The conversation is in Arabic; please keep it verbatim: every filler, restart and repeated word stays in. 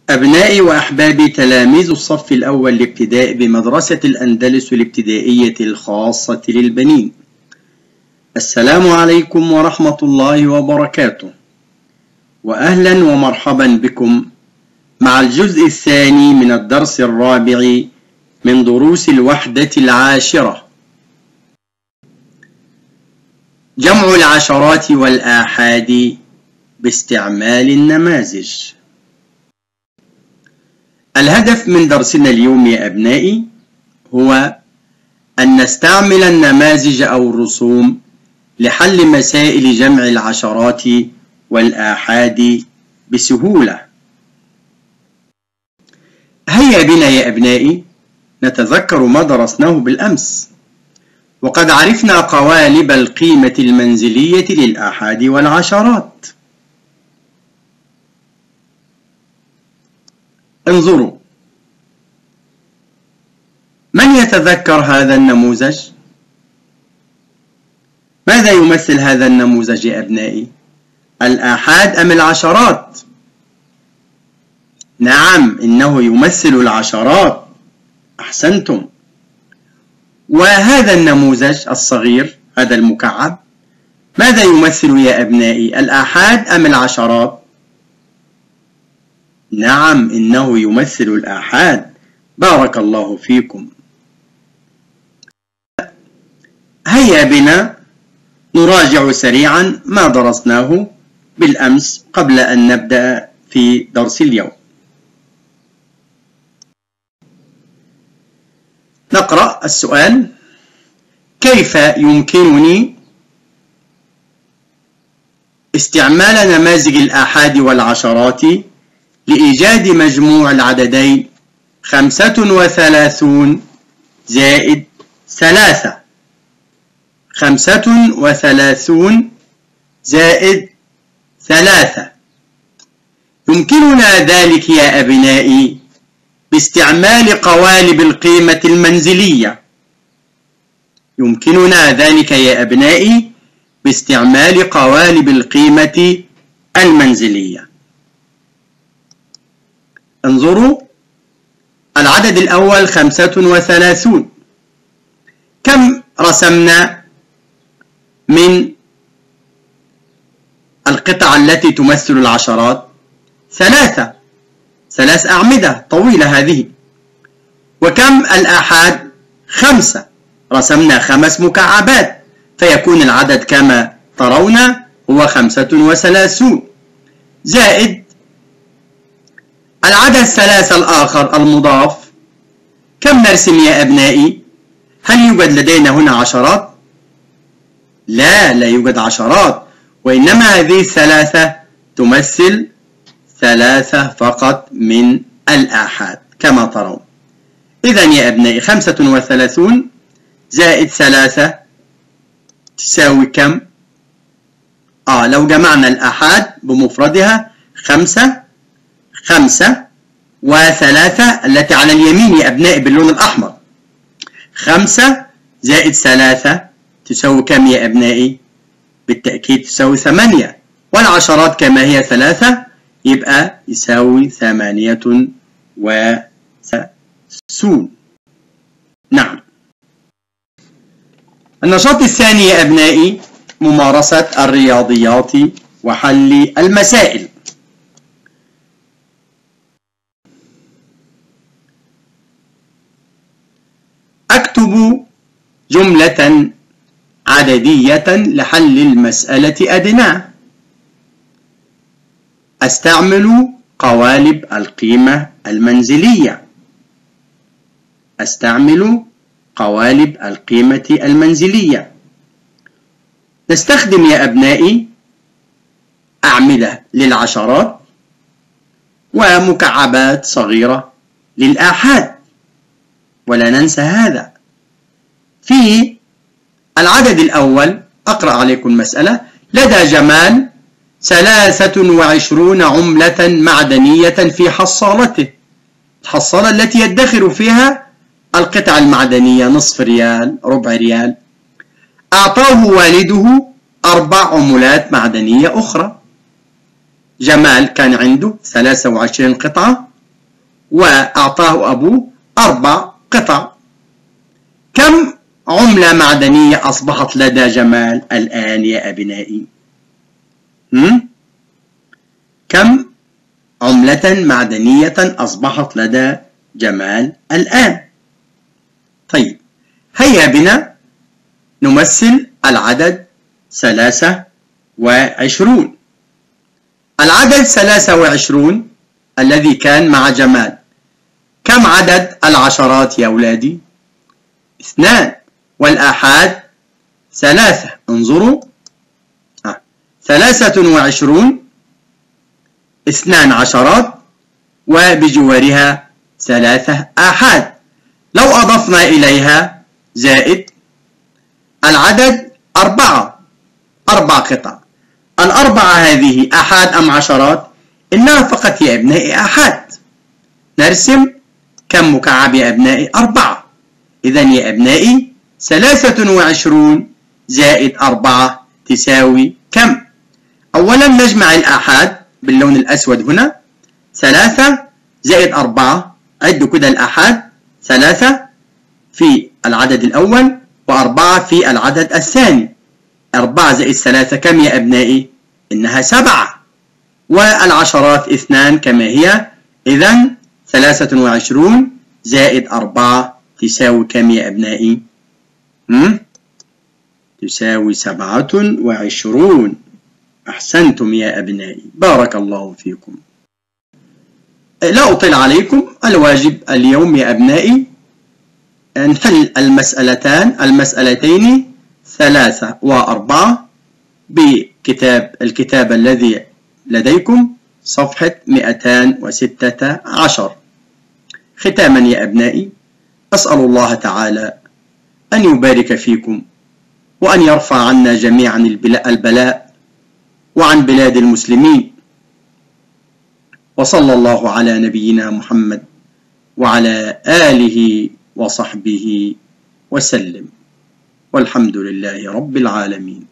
أبنائي وأحبابي تلاميذ الصف الأول الابتدائي بمدرسة الأندلس الابتدائية الخاصة للبنين، السلام عليكم ورحمة الله وبركاته، وأهلا ومرحبا بكم مع الجزء الثاني من الدرس الرابع من دروس الوحدة العاشرة، جمع العشرات والآحاد باستعمال النماذج. الهدف من درسنا اليوم يا أبنائي هو أن نستعمل النماذج أو الرسوم لحل مسائل جمع العشرات والآحاد بسهولة. هيا بنا يا أبنائي نتذكر ما درسناه بالأمس، وقد عرفنا قوالب القيمة المنزلية للآحاد والعشرات. انظروا، من يتذكر هذا النموذج؟ ماذا يمثل هذا النموذج يا أبنائي؟ الآحاد أم العشرات؟ نعم، إنه يمثل العشرات، أحسنتم. وهذا النموذج الصغير، هذا المكعب، ماذا يمثل يا أبنائي؟ الآحاد أم العشرات؟ نعم، إنه يمثل الآحاد، بارك الله فيكم. هيا بنا نراجع سريعا ما درسناه بالأمس قبل أن نبدأ في درس اليوم. نقرأ السؤال: كيف يمكنني استعمال نماذج الآحاد والعشرات لإيجاد مجموع العددين خمسة وثلاثون زائد ثلاثة؟ خمسة وثلاثون زائد ثلاثة. يمكننا ذلك يا أبنائي باستعمال قوالب القيمة المنزلية. يمكننا ذلك يا أبنائي باستعمال قوالب القيمة المنزلية. انظروا، العدد الأول خمسة وثلاثون، كم رسمنا من القطع التي تمثل العشرات؟ ثلاثة، ثلاث أعمدة طويلة هذه. وكم الآحاد؟ خمسة، رسمنا خمس مكعبات، فيكون العدد كما ترون هو خمسة وثلاثون، زائد العدد ثلاثة الآخر المضاف. كم نرسم يا أبنائي؟ هل يوجد لدينا هنا عشرات؟ لا، لا يوجد عشرات، وإنما هذه الثلاثة تمثل ثلاثة فقط من الآحاد كما ترون. إذن يا أبنائي خمسة وثلاثون زائد ثلاثة تساوي كم؟ آه لو جمعنا الآحاد بمفردها خمسة، خمسة وثلاثة التي على اليمين يا أبنائي باللون الأحمر، خمسة زائد ثلاثة تساوي كم يا أبنائي؟ بالتأكيد تساوي ثمانية، والعشرات كما هي ثلاثة يبقى يساوي ثمانية وثلاثون. نعم. النشاط الثاني يا أبنائي ممارسة الرياضيات وحل المسائل. أكتب جملة عددية لحل المسألة أدناه. أستعمل قوالب القيمة المنزلية. أستعمل قوالب القيمة المنزلية. نستخدم يا أبنائي أعمدة للعشرات ومكعبات صغيرة للآحاد، ولا ننسى هذا. في العدد الأول أقرأ عليكم المسألة: لدى جمال ثلاثة وعشرون عملة معدنية في حصالته، الحصالة التي يدخر فيها القطع المعدنية، نصف ريال، ربع ريال. أعطاه والده أربع عملات معدنية أخرى. جمال كان عنده ثلاثة وعشرين قطعة وأعطاه أبوه أربع قطع. كم عملة معدنية أصبحت لدى جمال الآن يا أبنائي؟ هم؟ كم عملة معدنية أصبحت لدى جمال الآن؟ طيب هيا بنا نمثل العدد ثلاثة وعشرون. العدد ثلاثة وعشرون الذي كان مع جمال، كم عدد العشرات يا أولادي؟ اثنان، والآحاد ثلاثة. انظروا، آه. ثلاثة وعشرون اثنان عشرات وبجوارها ثلاثة آحاد. لو أضفنا إليها زائد العدد أربعة، أربع قطع. الأربعة هذه آحاد أم عشرات؟ إنها فقط يا أبنائي آحاد. نرسم كم مكعب يا أبنائي؟ أربعة. إذن يا أبنائي ثلاثة وعشرون زائد أربعة تساوي كم؟ أولا نجمع الآحاد باللون الأسود هنا، ثلاثة زائد أربعة، عدوا كده الآحاد، ثلاثة في العدد الأول وأربعة في العدد الثاني. أربعة زائد ثلاثة كم يا أبنائي؟ إنها سبعة. والعشرات اثنان كما هي. إذن ثلاثة وعشرون زائد أربعة تساوي كم يا أبنائي؟ هم؟ تساوي سبعة وعشرون. أحسنتم يا أبنائي، بارك الله فيكم. لا أطيل عليكم، الواجب اليوم يا أبنائي نحل المسألتان المسألتين ثلاثة وأربعة بكتاب الكتاب الذي لديكم صفحة مئتان وستة عشر. ختاما يا أبنائي، أسأل الله تعالى أن يبارك فيكم وأن يرفع عنا جميعا البلاء وعن بلاد المسلمين، وصلى الله على نبينا محمد وعلى آله وصحبه وسلم، والحمد لله رب العالمين.